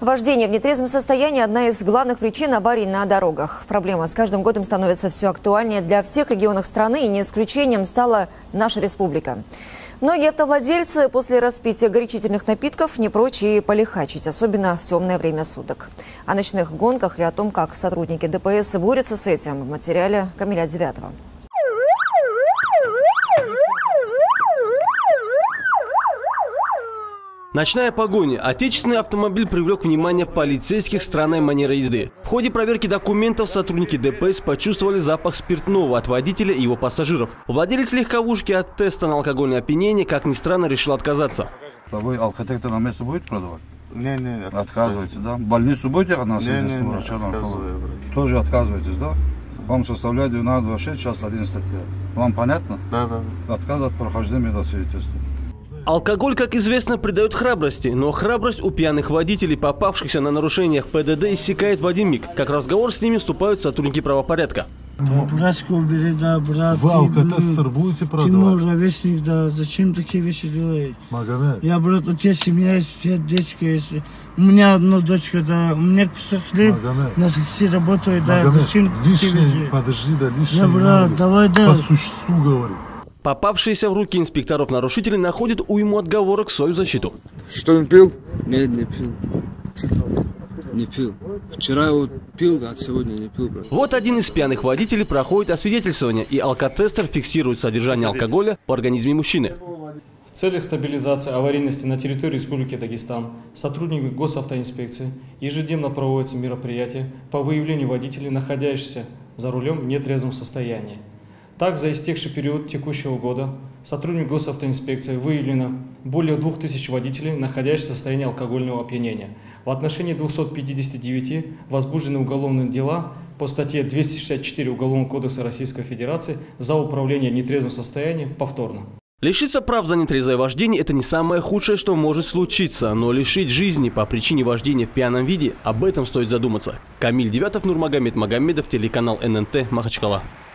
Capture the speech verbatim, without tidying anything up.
Вождение в нетрезвом состоянии – одна из главных причин аварий на дорогах. Проблема с каждым годом становится все актуальнее для всех регионов страны, и не исключением стала наша республика. Многие автовладельцы после распития горячительных напитков не прочь и полихачить, особенно в темное время суток. О ночных гонках и о том, как сотрудники ДПС борются с этим, в материале Камиля Девятого. Ночная погоня. Отечественный автомобиль привлек внимание полицейских странной манерой езды. В ходе проверки документов сотрудники ДПС почувствовали запах спиртного от водителя и его пассажиров. Владелец легковушки от теста на алкогольное опьянение, как ни странно, решил отказаться. Вы алкотестер на место будете продавать? Не, не, отказываетесь, да? В больницу будете относиться? Не, не, не, отказываю. Тоже отказываетесь, да? Вам составляет двенадцать двадцать шесть, час один статья. Вам понятно? Да, да. Отказ от прохождения медосвидетельства. Алкоголь, как известно, придает храбрости, но храбрость у пьяных водителей, попавшихся на нарушениях ПДД, иссякает в один миг. Как разговор с ними вступают сотрудники правопорядка. Да, братскую убери, да, брат. Вы алкотестер будете продавать? Тимур, ровесник, да, зачем такие вещи делаете? Магомед. Я, брат, у тебя семья есть, у тебя дочка есть. У меня одна дочка, да, у меня кусок хлеб, Магомед. на такси работаю, да, Магомед, зачем такие лишнее, вещи? подожди, да, лишнее. Да, брат, надо. давай, да. По существу говорю. Попавшиеся в руки инспекторов нарушители находят уйму отговорок в свою защиту. Что он пил? Нет, не пил. Не пил. Вчера вот пил, а сегодня не пил, брат. Вот один из пьяных водителей проходит освидетельствование, и алкотестер фиксирует содержание алкоголя в организме мужчины. В целях стабилизации аварийности на территории Республики Дагестан сотрудниками госавтоинспекции ежедневно проводятся мероприятия по выявлению водителей, находящихся за рулем в нетрезвом состоянии. Так, за истекший период текущего года сотрудниками госавтоинспекции выявлено более двух тысяч водителей, находящихся в состоянии алкогольного опьянения. В отношении двухсот пятидесяти девяти возбуждены уголовные дела по статье двести шестьдесят четыре Уголовного кодекса Российской Федерации за управление в нетрезвом состоянии повторно. Лишиться прав за нетрезвое вождение – это не самое худшее, что может случиться, но лишить жизни по причине вождения в пьяном виде – об этом стоит задуматься. Камиль Девятов, Нурмагомед Магомедов, телеканал эн эн тэ, Махачкала.